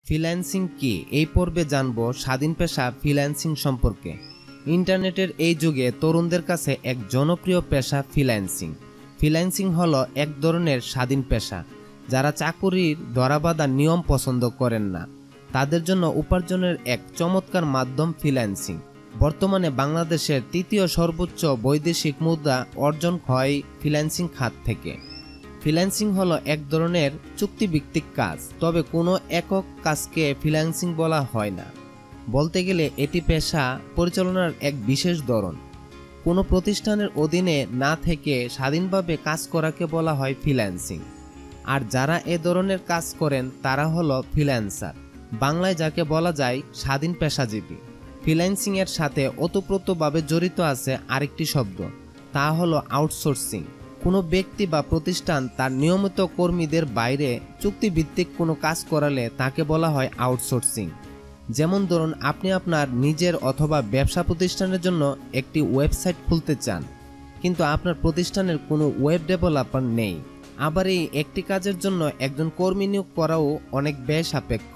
Freelancing কি এই পর্বে জানব স্বাধীন পেশা ফ্রিল্যান্সিং সম্পর্কে। ইন্টারনেটের এই যুগে তরুণদের কাছে এক জনপ্রিয় পেশা ফ্রিল্যান্সিং। ফ্রিল্যান্সিং হলো এক ধরনের স্বাধীন পেশা। যারা চাকুরির ধরাবাঁধা নিয়ম পছন্দ করেন না, তাদের জন্য উপার্জনের এক চমৎকার মাধ্যম ফ্রিল্যান্সিং। বর্তমানে বাংলাদেশের তৃতীয় সর্বোচ্চ বৈদেশিক মুদ্রা অর্জন হয় ফ্রিল্যান্সিং খাত থেকে। ফ্রিল্যান্সিং হলো এক ধরনের চুক্তিভিত্তিক কাজ, তবে কোনো একক কাজকে ফ্রিল্যান্সিং বলা হয় না। বলতে গেলে এটি পেশা পরিচালনার এক বিশেষ ধরন। কোনো প্রতিষ্ঠানের অধীনে না থেকে স্বাধীনভাবে কাজ করাকে বলা হয় ফ্রিল্যান্সিং। আর যারা এ ধরনের কাজ করেন তারা হলো ফ্রিল্যান্সার, বাংলায় যাকে বলা যায় স্বাধীন পেশাজীবী। ফ্রিল্যান্সিংয়ের সাথে ওতপ্রোতভাবে জড়িত আছে আরেকটি শব্দ, তা হলো আউটসোর্সিং। কোনো ব্যক্তি বা প্রতিষ্ঠান তার নিয়মিত কর্মীদের বাইরে চুক্তিভিত্তিক কোনো কাজ করালে তাকে বলা হয় আউটসোর্সিং। যেমন ধরুন, আপনি আপনার নিজের অথবা ব্যবসা প্রতিষ্ঠানের জন্য একটি ওয়েবসাইট খুলতে চান, কিন্তু আপনার প্রতিষ্ঠানের কোনো ওয়েব ডেভেলপার নেই। আবার এই একটি কাজের জন্য একজন কর্মী নিয়োগ করাও অনেক ব্যয় সাপেক্ষ।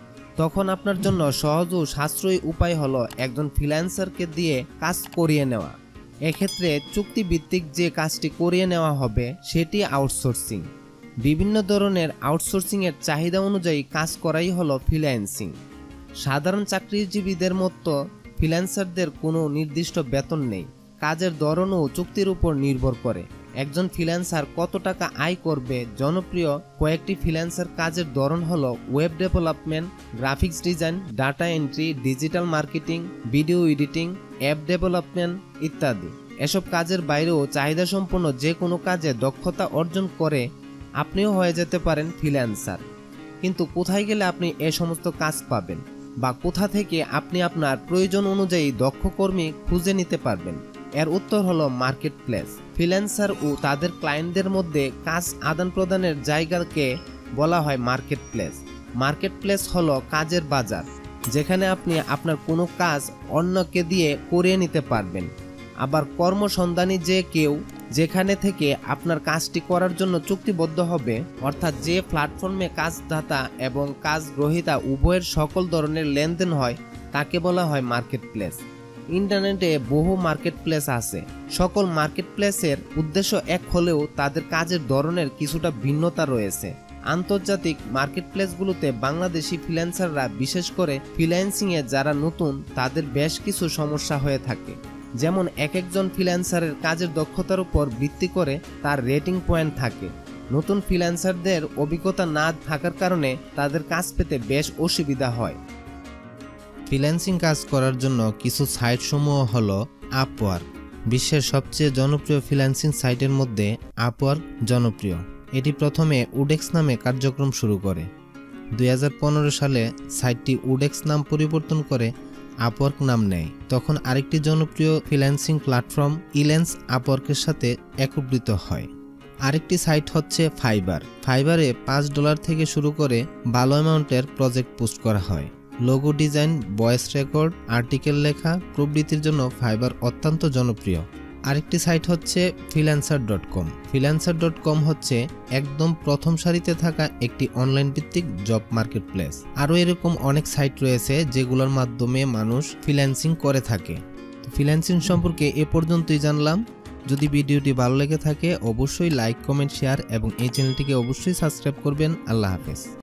তখন আপনার জন্য সহজ ও সাশ্রয়ী উপায় হলো একজন ফ্রিল্যান্সারকে দিয়ে কাজ করিয়ে নেওয়া। এক্ষেত্রে চুক্তিভিত্তিক যে কাজটি করিয়ে নেওয়া হবে সেটি আউটসোর্সিং। বিভিন্ন ধরনের আউটসোর্সিংয়ের চাহিদা অনুযায়ী কাজ করাই হলো ফ্রিল্যান্সিং। সাধারণ চাকরিজীবীদের মতো ফ্রিল্যান্সারদের কোনো নির্দিষ্ট বেতন নেই। কাজের ধরন ও চুক্তির উপর নির্ভর করে একজন ফ্রিল্যান্সার কত টাকা আয় করবে। জনপ্রিয় কয়েকটি ফ্রিল্যান্সার কাজের ধরন হলো web development, graphics design, data entry, digital marketing, video editing, app development ইত্যাদি। এসব কাজের বাইরেও চাহিদাসম্পন্ন যে কোনো কাজে দক্ষতা অর্জন করে আপনিও হয়ে যেতে পারেন ফ্রিল্যান্সার। কিন্তু কোথায় গেলে আপনি এ সমস্ত কাজ পাবেন, বা কোথা থেকে আপনি আপনার প্রয়োজন অনুযায়ী দক্ষ কর্মী খুঁজে নিতে পারবেন? এর উত্তর হলো মার্কেট প্লেস। ফ্রিল্যান্সার ও তাদের ক্লায়েন্টদের মধ্যে কাজ আদান প্রদানের জায়গাকে বলা হয় মার্কেট প্লেস। মার্কেট প্লেস হলো কাজের বাজার, যেখানে আপনি আপনার কোনো কাজ অন্যকে দিয়ে করিয়ে নিতে পারবেন। আবার কর্মসন্ধানী যে কেউ যেখানে থেকে আপনার কাজটি করার জন্য চুক্তিবদ্ধ হবে, অর্থাৎ যে প্ল্যাটফর্মে কাজদাতা এবং কাজ গ্রহীতা উভয়ের সকল ধরনের লেনদেন হয়, তাকে বলা হয় মার্কেট প্লেস। ইন্টারনেটে বহু মার্কেট প্লেস আছে। সকল মার্কেট প্লেসের উদ্দেশ্য এক হলেও তাদের কাজের ধরনের কিছুটা ভিন্নতা রয়েছে। আন্তর্জাতিক মার্কেট প্লেসগুলোতে বাংলাদেশি ফ্রিল্যান্সাররা, বিশেষ করে ফ্রিল্যান্সিংয়ে যারা নতুন, তাদের বেশ কিছু সমস্যা হয়ে থাকে। যেমন একজন ফ্রিল্যান্সারের কাজের দক্ষতার উপর ভিত্তি করে তার রেটিং পয়েন্ট থাকে। নতুন ফ্রিল্যান্সারদের অভিজ্ঞতা না থাকার কারণে তাদের কাজ পেতে বেশ অসুবিধা হয়। ফ্রিল্যান্সিং কাজ করার জন্য কিছু সাইট সমূহ হলো আপওয়ার্ক। বিশ্বের সবচেয়ে জনপ্রিয় ফ্রিল্যান্সিং সাইটের মধ্যে আপওয়ার্ক জনপ্রিয়। এটি প্রথমে উডেক্স নামে কার্যক্রম শুরু করে। 2015 সালে সাইটটি উডেক্স নাম পরিবর্তন করে আপওয়ার্ক নাম নেয়। তখন আরেকটি জনপ্রিয় ফ্রিল্যান্সিং প্ল্যাটফর্ম ইলেন্স আপওয়ার্কের সাথে একত্রিত হয়। আরেকটি সাইট হচ্ছে ফাইবার। ফাইবারে $5 থেকে শুরু করে ভালো অ্যামাউন্টের প্রজেক্ট পোস্ট করা হয়। Logo design, voice record, article লেখা প্রভৃতির জন্য ফাইবার অত্যন্ত জনপ্রিয়। আরেকটি সাইট হচ্ছে freelancer.com। freelancer.com হচ্ছে একদম প্রথম সারিতে থাকা একটি অনলাইন ভিত্তিক জব মার্কেট প্লেস। আরও এরকম অনেক সাইট রয়েছে যেগুলোর মাধ্যমে মানুষ ফ্রিল্যান্সিং করে থাকে। তো ফ্রিল্যান্সিং সম্পর্কে এ পর্যন্তই জানলাম। যদি ভিডিওটি ভালো লেগে থাকে অবশ্যই লাইক, কমেন্ট, শেয়ার এবং এই চ্যানেলটিকে অবশ্যই সাবস্ক্রাইব করবেন। আল্লাহ হাফেজ।